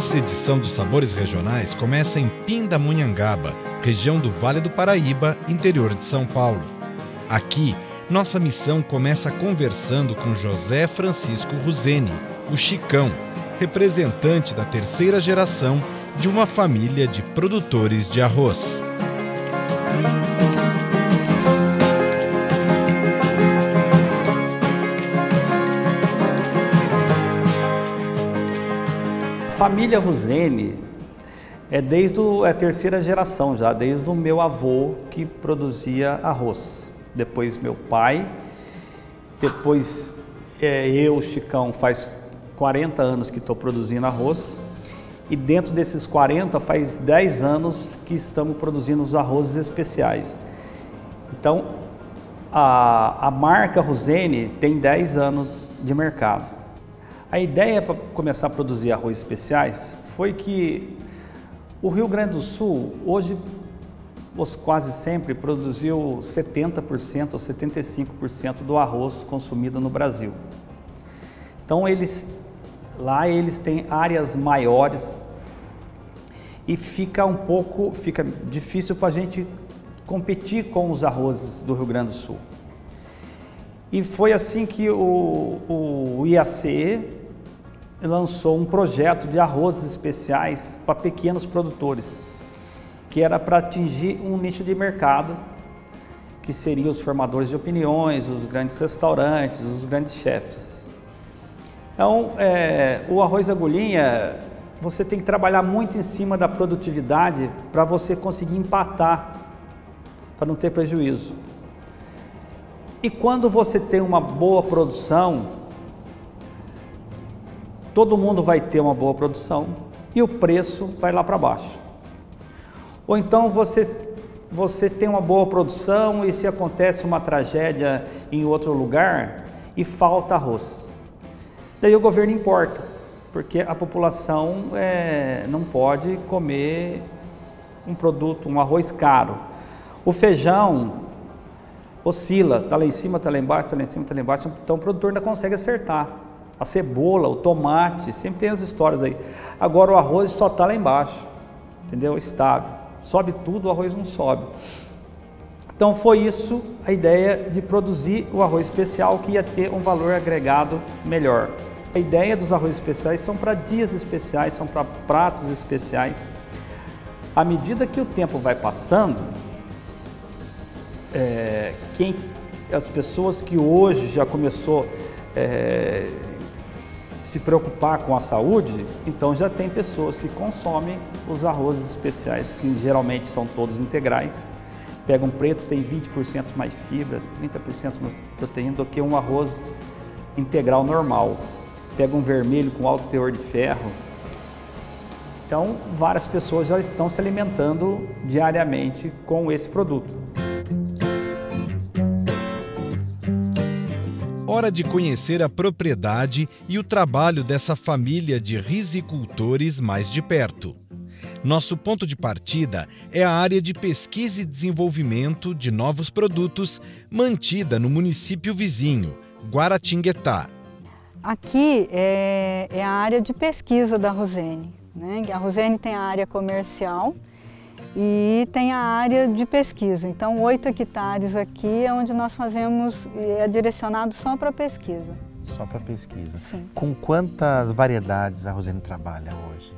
Essa edição dos Sabores Regionais começa em Pindamonhangaba, região do Vale do Paraíba, interior de São Paulo. Aqui, nossa missão começa conversando com José Francisco Ruzeni, o Chicão, representante da terceira geração de uma família de produtores de arroz. A família Ruzeni é desde a terceira geração já, desde o meu avô que produzia arroz. Depois meu pai, depois eu, Chicão, faz 40 anos que estou produzindo arroz. E dentro desses 40, faz 10 anos que estamos produzindo os arrozes especiais. Então, a marca Ruzeni tem 10 anos de mercado. A ideia para começar a produzir arroz especiais foi que o Rio Grande do Sul, hoje, quase sempre produziu 70% ou 75% do arroz consumido no Brasil. Então, lá eles têm áreas maiores e fica difícil para a gente competir com os arrozes do Rio Grande do Sul. E foi assim que o IACE lançou um projeto de arrozes especiais para pequenos produtores, que era para atingir um nicho de mercado, que seriam os formadores de opiniões, os grandes restaurantes, os grandes chefes. Então, o arroz agulhinha, você tem que trabalhar muito em cima da produtividade para você conseguir empatar, para não ter prejuízo. E quando você tem uma boa produção, todo mundo vai ter uma boa produção e o preço vai lá para baixo. Ou então você tem uma boa produção e se acontece uma tragédia em outro lugar e falta arroz. Daí o governo importa, porque a população não pode comer um arroz caro. O feijão oscila, está lá em cima, está lá embaixo, está lá em cima, está lá embaixo, então o produtor ainda consegue acertar. A cebola, o tomate, sempre tem as histórias aí. Agora o arroz só está lá embaixo, entendeu? Estável. Sobe tudo, o arroz não sobe. Então foi isso a ideia de produzir o arroz especial, que ia ter um valor agregado melhor. A ideia dos arrozes especiais são para dias especiais, são para pratos especiais. À medida que o tempo vai passando, as pessoas que hoje já começou se preocupar com a saúde, então já tem pessoas que consomem os arrozes especiais, que geralmente são todos integrais. Pega um preto, tem 20% mais fibra, 30% mais proteína do que um arroz integral normal. Pega um vermelho com alto teor de ferro. Então, várias pessoas já estão se alimentando diariamente com esse produto. Hora de conhecer a propriedade e o trabalho dessa família de rizicultores mais de perto. Nosso ponto de partida é a área de pesquisa e desenvolvimento de novos produtos mantida no município vizinho, Guaratinguetá. Aqui é a área de pesquisa da Ruzeni, né? A Ruzeni tem a área comercial e tem a área de pesquisa. Então, 8 hectares aqui é onde nós fazemos, é direcionado só para pesquisa. Só para pesquisa. Sim. Com quantas variedades a Ruzeni trabalha hoje?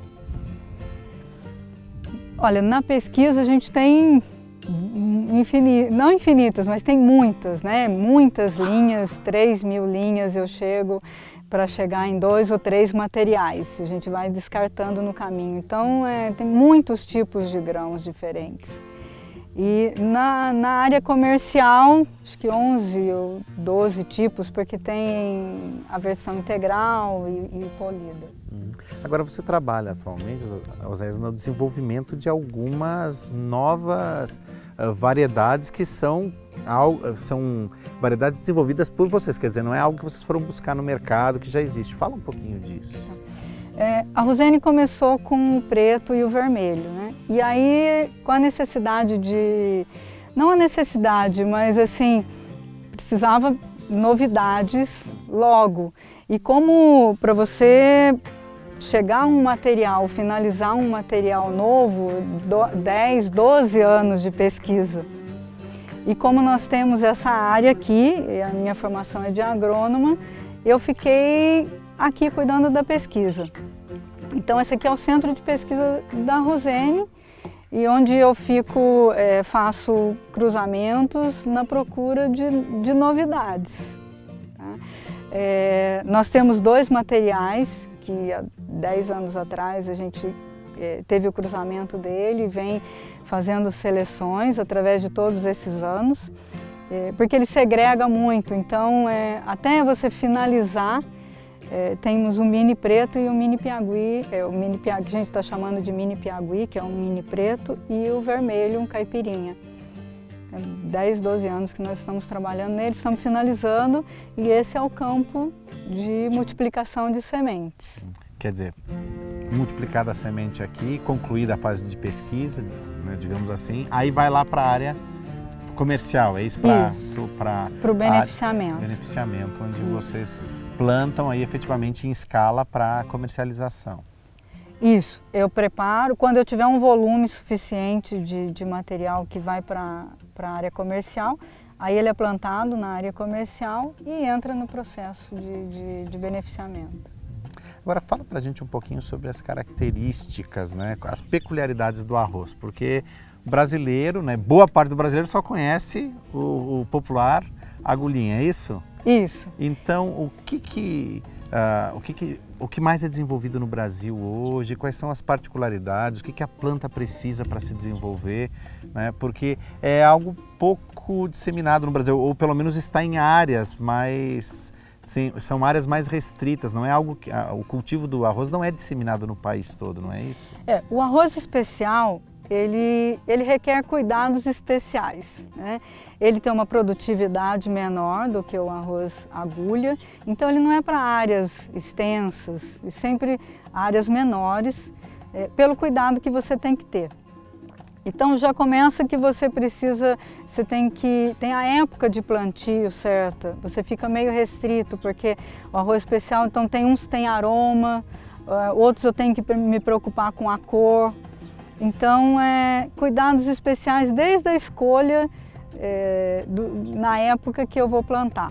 Olha, na pesquisa a gente tem não infinitas, mas tem muitas, né? Muitas linhas, 3.000 linhas eu chego para chegar em 2 ou 3 materiais. A gente vai descartando no caminho. Então, tem muitos tipos de grãos diferentes. E na área comercial, acho que 11 ou 12 tipos, porque tem a versão integral e polida. Agora você trabalha atualmente, Oséias, no desenvolvimento de algumas novas variedades que são variedades desenvolvidas por vocês, quer dizer, não é algo que vocês foram buscar no mercado, que já existe. Fala um pouquinho disso. A Ruzeni começou com o preto e o vermelho, né? E aí, com a necessidade não a necessidade, mas assim, precisava novidades logo. E como para você chegar um material, finalizar um material novo, 10, 12 anos de pesquisa. E como nós temos essa área aqui, e a minha formação é de agrônoma, eu fiquei aqui cuidando da pesquisa. Então esse aqui é o centro de pesquisa da Rosene, e onde eu fico, faço cruzamentos na procura de novidades. Tá? Nós temos 2 materiais que há 10 anos atrás a gente teve o cruzamento dele, vem fazendo seleções através de todos esses anos, porque ele segrega muito, então até você finalizar, temos o mini preto e o mini piagui, o mini piagui que a gente está chamando de mini piagui, que é um mini preto, e o vermelho, um caipirinha. 10, 12 anos que nós estamos trabalhando nele, estamos finalizando, e esse é o campo de multiplicação de sementes. Quer dizer, multiplicada a semente aqui, concluída a fase de pesquisa, né, digamos assim, aí vai lá para a área comercial, é isso? Para o beneficiamento. Beneficiamento, onde vocês plantam aí efetivamente em escala para comercialização. Isso, eu preparo, quando eu tiver um volume suficiente de material que vai para a área comercial, aí ele é plantado na área comercial e entra no processo de beneficiamento. Agora fala pra gente um pouquinho sobre as características, né, as peculiaridades do arroz, porque o brasileiro, né, boa parte do brasileiro só conhece o popular agulhinha, é isso? Isso. Então, o que mais é desenvolvido no Brasil hoje? Quais são as particularidades? O que a planta precisa para se desenvolver? Né? Porque é algo pouco disseminado no Brasil, ou pelo menos está em áreas mais... Sim, são áreas mais restritas, não é algo que... O cultivo do arroz não é disseminado no país todo, não é isso? O arroz especial, ele requer cuidados especiais, né? Ele tem uma produtividade menor do que o arroz agulha, então ele não é para áreas extensas, e sempre áreas menores, pelo cuidado que você tem que ter. Então já começa que você tem a época de plantio certa, você fica meio restrito, porque o arroz especial, então uns tem aroma, outros eu tenho que me preocupar com a cor. Então, cuidados especiais desde a escolha na época que eu vou plantar.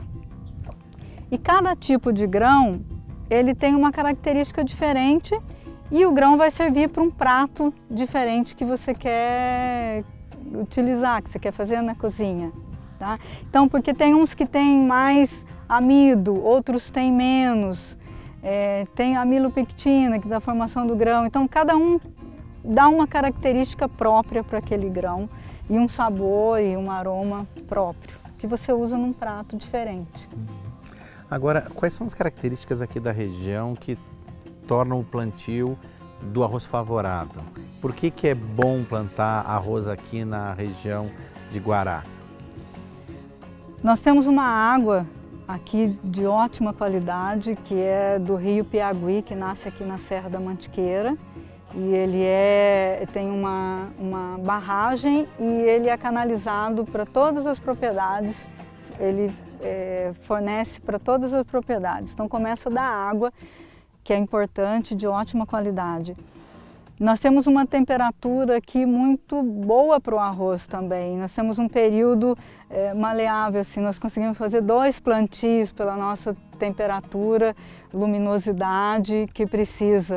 E cada tipo de grão, ele tem uma característica diferente e o grão vai servir para um prato diferente que você quer utilizar, que você quer fazer na cozinha. Tá? Então, porque tem uns que têm mais amido, outros têm menos, tem amilopectina, que dá a formação do grão. Então, cada um dá uma característica própria para aquele grão e um sabor e um aroma próprio, que você usa num prato diferente. Agora, quais são as características aqui da região que tornam o plantio do arroz favorável? Por que é bom plantar arroz aqui na região de Guará? Nós temos uma água aqui de ótima qualidade, que é do rio Piagui, que nasce aqui na Serra da Mantiqueira. E ele tem uma barragem e ele é canalizado para todas as propriedades, ele fornece para todas as propriedades. Então começa da água, que é importante, de ótima qualidade. Nós temos uma temperatura aqui muito boa para o arroz também. Nós temos um período maleável, assim, nós conseguimos fazer 2 plantios pela nossa temperatura, luminosidade que precisa.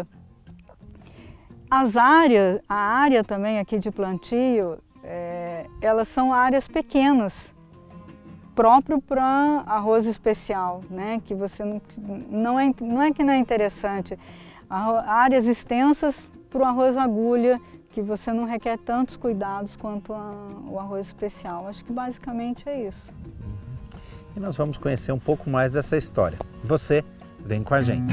A área também aqui de plantio, elas são áreas pequenas, próprio para arroz especial, né? Que você não é que não é interessante. Áreas extensas para o arroz agulha, que você não requer tantos cuidados quanto o arroz especial. Acho que basicamente é isso. E nós vamos conhecer um pouco mais dessa história. Você vem com a gente.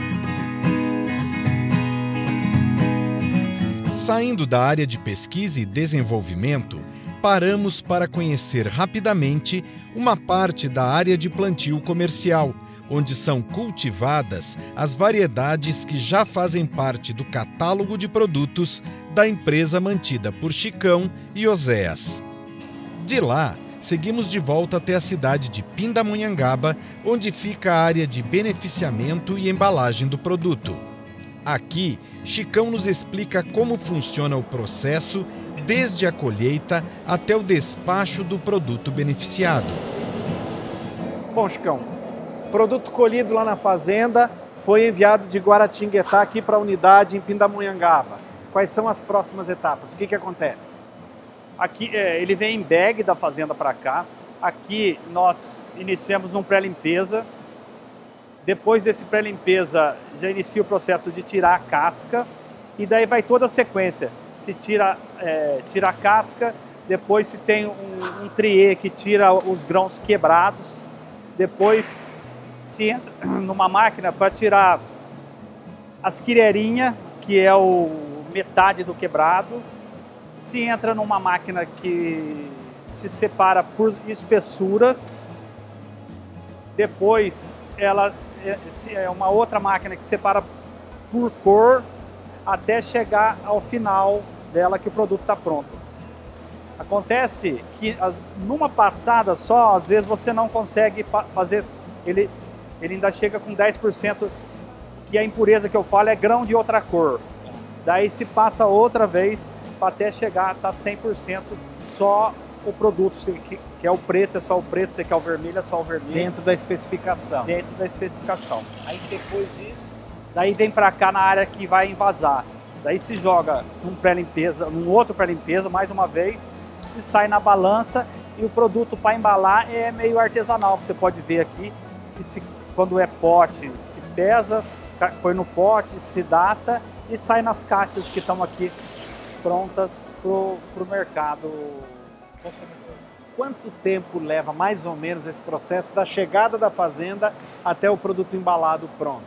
Saindo da área de pesquisa e desenvolvimento, paramos para conhecer rapidamente uma parte da área de plantio comercial, onde são cultivadas as variedades que já fazem parte do catálogo de produtos da empresa mantida por Chicão e Oséias. De lá, seguimos de volta até a cidade de Pindamonhangaba, onde fica a área de beneficiamento e embalagem do produto. Aqui, Chicão nos explica como funciona o processo desde a colheita até o despacho do produto beneficiado. Bom, Chicão, produto colhido lá na fazenda foi enviado de Guaratinguetá aqui para a unidade em Pindamonhangaba. Quais são as próximas etapas? O que acontece? Aqui ele vem em bag da fazenda para cá. Aqui nós iniciamos num pré-limpeza. Depois desse pré-limpeza já inicia o processo de tirar a casca e daí vai toda a sequência. Se tira a casca, depois se tem um triê que tira os grãos quebrados, depois se entra numa máquina para tirar as quireirinhas, que é metade do quebrado, se entra numa máquina que se separa por espessura, depois ela é uma outra máquina que separa por cor, até chegar ao final dela que o produto está pronto. Acontece que numa passada só, às vezes você não consegue fazer, ele ainda chega com 10%, que a impureza que eu falo é grão de outra cor. Daí se passa outra vez para até chegar a estar 100% só o produto, que é o preto, é só o preto, se quer o vermelho, é só o vermelho. Dentro da especificação. Dentro da especificação. Aí depois disso, daí vem para cá na área que vai envasar. Daí se joga num outro pré-limpeza, mais uma vez, se sai na balança e o produto para embalar é meio artesanal. Você pode ver aqui que quando é pote, se pesa, põe no pote, se data e sai nas caixas que estão aqui prontas para o mercado consumidor. Quanto tempo leva mais ou menos esse processo da chegada da fazenda até o produto embalado pronto?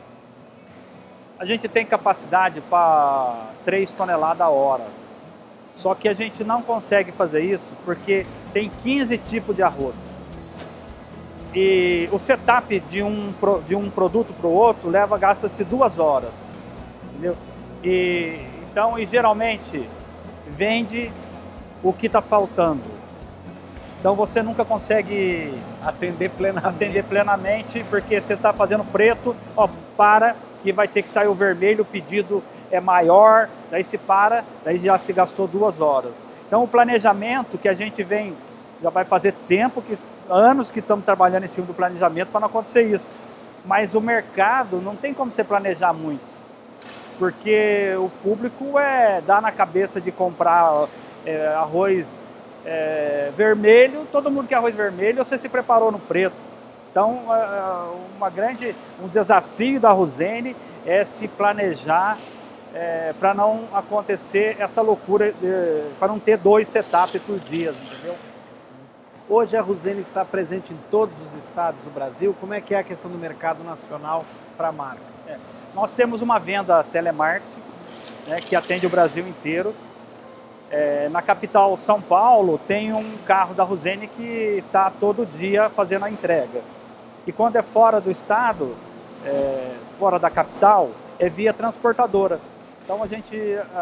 A gente tem capacidade para 3 toneladas a hora. Só que a gente não consegue fazer isso porque tem 15 tipos de arroz. E o setup de um produto para o outro gasta-se 2 horas. Entendeu? E geralmente vende o que está faltando. Então você nunca consegue atender plenamente porque você está fazendo preto, que vai ter que sair o vermelho, o pedido é maior, daí se para, daí já se gastou 2 horas. Então o planejamento que a gente já vai fazer anos que estamos trabalhando em cima do planejamento para não acontecer isso. Mas o mercado não tem como você planejar muito, porque o público dá na cabeça de comprar arroz vermelho, todo mundo quer arroz vermelho, você se preparou no preto. Então, um desafio da Arrozene é se planejar para não acontecer essa loucura, para não ter 2 setups por dia, entendeu? Hoje a Arrozene está presente em todos os estados do Brasil. Como é que é a questão do mercado nacional para a marca? Nós temos uma venda telemarketing, né, que atende o Brasil inteiro. Na capital São Paulo tem um carro da Arrozene que está todo dia fazendo a entrega. E quando é fora do estado, fora da capital, é via transportadora. Então a gente,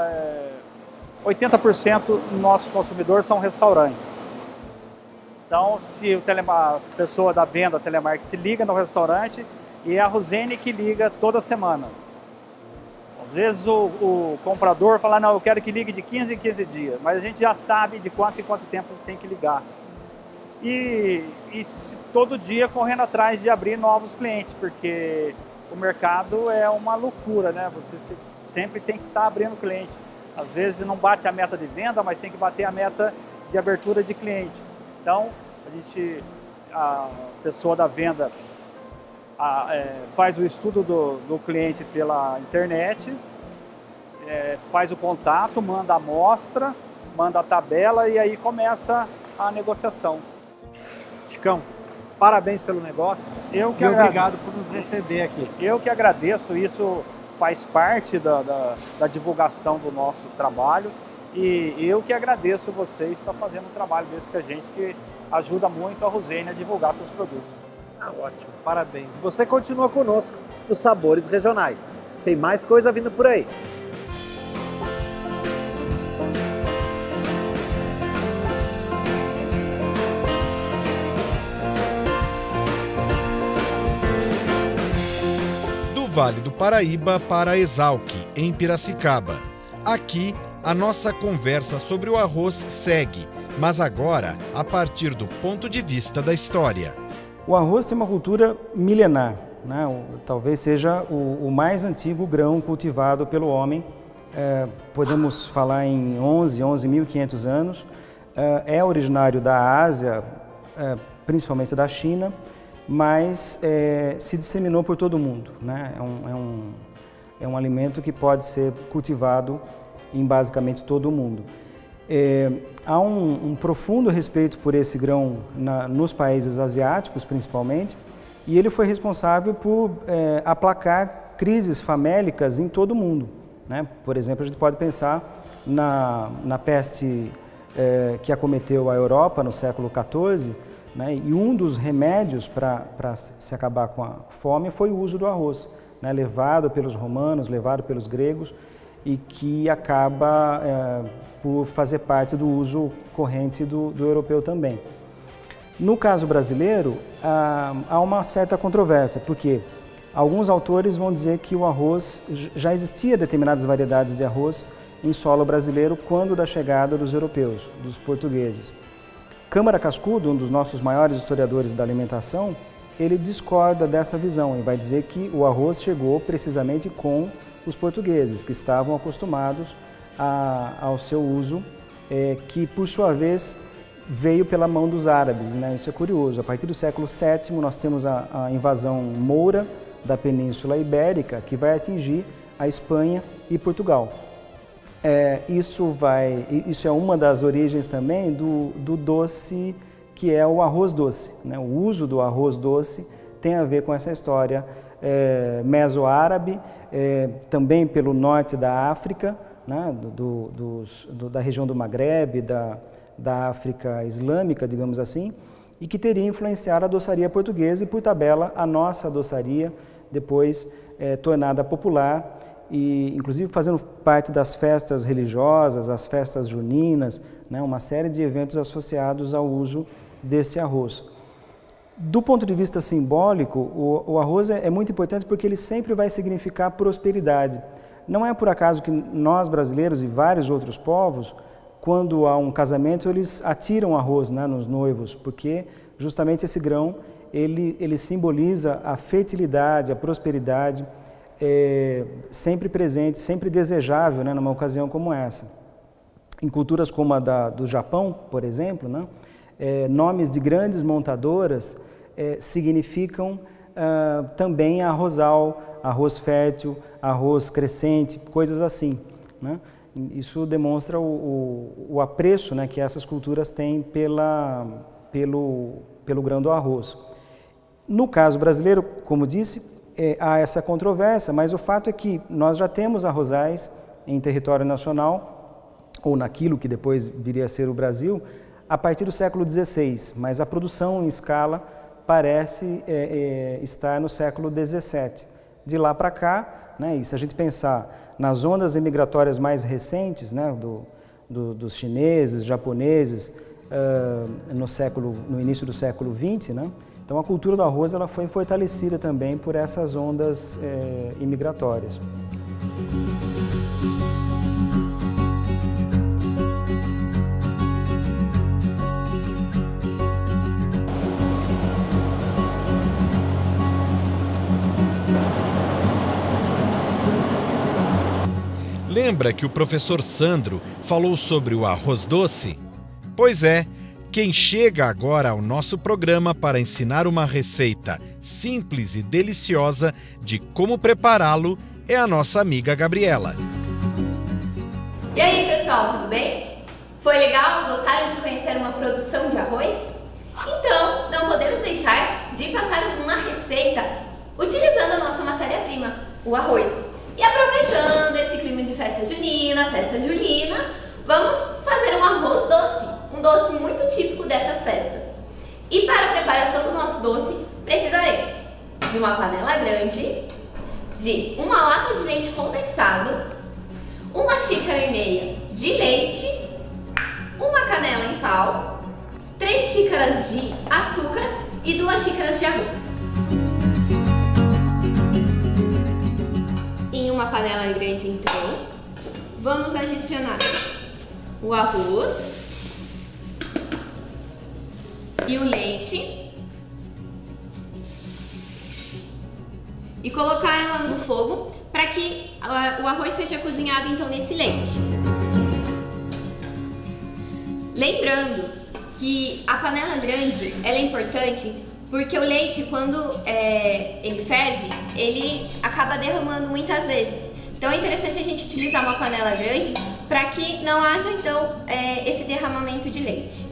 80% do nosso consumidor são restaurantes. Então se a pessoa da venda telemarketing se liga no restaurante, e é a Arrozene que liga toda semana. Às vezes o comprador fala, não, eu quero que ligue de 15 em 15 dias, mas a gente já sabe de quanto em quanto tempo tem que ligar. E todo dia correndo atrás de abrir novos clientes, porque o mercado é uma loucura, né? Você sempre tem que estar abrindo cliente. Às vezes não bate a meta de venda, mas tem que bater a meta de abertura de cliente. Então, a pessoa da venda faz o estudo do cliente pela internet, faz o contato, manda a amostra, manda a tabela e aí começa a negociação. Chicão, parabéns pelo negócio e obrigado por nos receber aqui. Eu que agradeço, isso faz parte da divulgação do nosso trabalho e eu que agradeço vocês por estar fazendo um trabalho desse com a gente, que ajuda muito a Arrozene a divulgar seus produtos. Ótimo, parabéns. Você continua conosco nos Sabores Regionais. Tem mais coisa vindo por aí. Vale do Paraíba para Exalc, em Piracicaba. Aqui, a nossa conversa sobre o arroz segue, mas agora a partir do ponto de vista da história. O arroz tem uma cultura milenar, né? Talvez seja o mais antigo grão cultivado pelo homem. Podemos falar em 11.500 anos. É originário da Ásia, principalmente da China, mas se disseminou por todo o mundo, né? É um alimento que pode ser cultivado em basicamente todo o mundo. Há um profundo respeito por esse grão nos países asiáticos, principalmente, e ele foi responsável por aplacar crises famélicas em todo o mundo, né? Por exemplo, a gente pode pensar na peste que acometeu a Europa no século XIV, né? E um dos remédios para se acabar com a fome foi o uso do arroz, né? Levado pelos romanos, levado pelos gregos, e que acaba por fazer parte do uso corrente do europeu também. No caso brasileiro, há uma certa controvérsia, porque alguns autores vão dizer que o arroz, já existia determinadas variedades de arroz em solo brasileiro quando da chegada dos europeus, dos portugueses. Câmara Cascudo, um dos nossos maiores historiadores da alimentação, ele discorda dessa visão e vai dizer que o arroz chegou precisamente com os portugueses, que estavam acostumados ao seu uso, que por sua vez veio pela mão dos árabes, né? Isso é curioso. A partir do século VII nós temos a invasão moura da Península Ibérica, que vai atingir a Espanha e Portugal. Isso é uma das origens também do doce, que é o arroz doce, né? O uso do arroz doce tem a ver com essa história meso-árabe, também pelo norte da África, né? Da região do Magrebe, da África Islâmica, digamos assim, e que teria influenciado a doçaria portuguesa e, por tabela, a nossa doçaria, depois tornada popular, e inclusive fazendo parte das festas religiosas, as festas juninas, né? Uma série de eventos associados ao uso desse arroz. Do ponto de vista simbólico, o arroz é muito importante porque ele sempre vai significar prosperidade. Não é por acaso que nós brasileiros e vários outros povos, quando há um casamento, eles atiram arroz, né, nos noivos, porque justamente esse grão ele simboliza a fertilidade, a prosperidade, sempre presente, sempre desejável, né, numa ocasião como essa. Em culturas como a do Japão, por exemplo, né, nomes de grandes montadoras significam também arrozal, arroz fértil, arroz crescente, coisas assim, né? Isso demonstra o apreço, né, que essas culturas têm pelo grão do arroz. No caso brasileiro, como disse, há essa controvérsia, mas o fato é que nós já temos arrozais em território nacional, ou naquilo que depois viria a ser o Brasil, a partir do século XVI, mas a produção em escala parece estar no século XVII. De lá para cá, né, e se a gente pensar nas ondas imigratórias mais recentes, né, dos chineses, japoneses, no início do século XX, né, então a cultura do arroz ela foi fortalecida também por essas ondas imigratórias. Lembra que o professor Sandro falou sobre o arroz doce? Pois é, quem chega agora ao nosso programa para ensinar uma receita simples e deliciosa de como prepará-lo é a nossa amiga Gabriela. E aí, pessoal, tudo bem? Foi legal? Gostaram de conhecer uma produção de arroz? Então, não podemos deixar de passar uma receita utilizando a nossa matéria-prima, o arroz. E aproveitando esse clima de festa junina, vamos fazer um arroz doce, um doce muito típico dessas festas. E para a preparação do nosso doce, precisaremos de uma panela grande, de uma lata de leite condensado, 1,5 xícaras de leite, uma canela em pau, 3 xícaras de açúcar e 2 xícaras de arroz. uma panela grande, então, vamos adicionar o arroz e o leite e colocar ela no fogo para que o arroz seja cozinhado então nesse leite. Lembrando que a panela grande ela é importante porque o leite, quando ele ferve, ele acaba derramando muitas vezes. Então é interessante a gente utilizar uma panela grande para que não haja então esse derramamento de leite.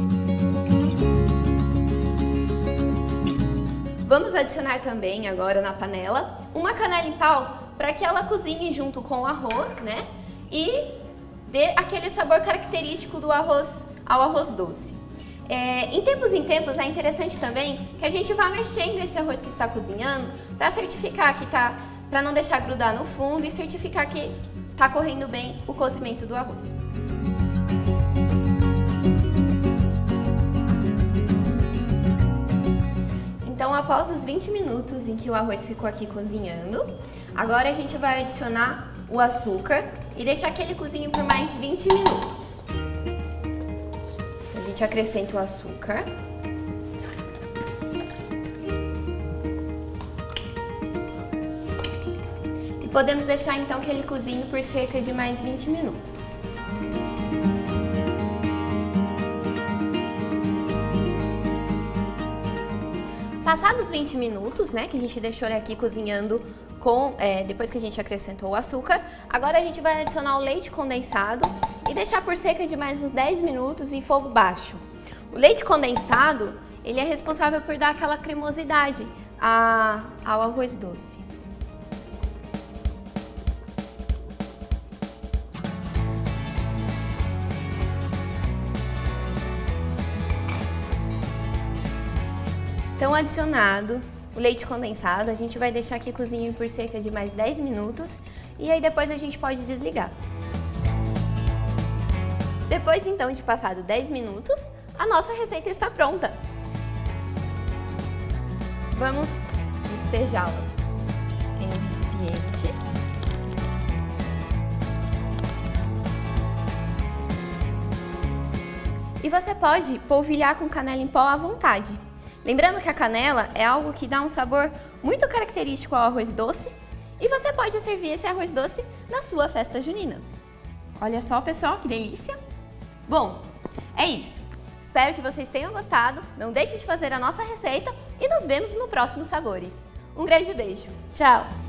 Vamos adicionar também agora na panela uma canela em pau para que ela cozinhe junto com o arroz, né? E dê aquele sabor característico do arroz ao arroz doce. Em tempos é interessante também que a gente vá mexendo esse arroz que está cozinhando para certificar que para não deixar grudar no fundo e certificar que está correndo bem o cozimento do arroz. Então, após os 20 minutos em que o arroz ficou aqui cozinhando, agora a gente vai adicionar o açúcar e deixar que ele cozinhe por mais 20 minutos. A gente acrescenta o açúcar. E podemos deixar então que ele cozinhe por cerca de mais 20 minutos. Passados 20 minutos, né, que a gente deixou ele aqui cozinhando depois que a gente acrescentou o açúcar, agora a gente vai adicionar o leite condensado e deixar por cerca de mais uns 10 minutos em fogo baixo. O leite condensado, ele é responsável por dar aquela cremosidade ao arroz doce. Então, adicionado o leite condensado, a gente vai deixar aqui cozinhar por cerca de mais 10 minutos e aí depois a gente pode desligar. Depois, então, de passado 10 minutos, a nossa receita está pronta. Vamos despejá-la em um recipiente. E você pode polvilhar com canela em pó à vontade. Lembrando que a canela é algo que dá um sabor muito característico ao arroz doce e você pode servir esse arroz doce na sua festa junina. Olha só, pessoal, que delícia! Bom, é isso. Espero que vocês tenham gostado. Não deixe de fazer a nossa receita e nos vemos no próximo Sabores. Um grande beijo. Tchau!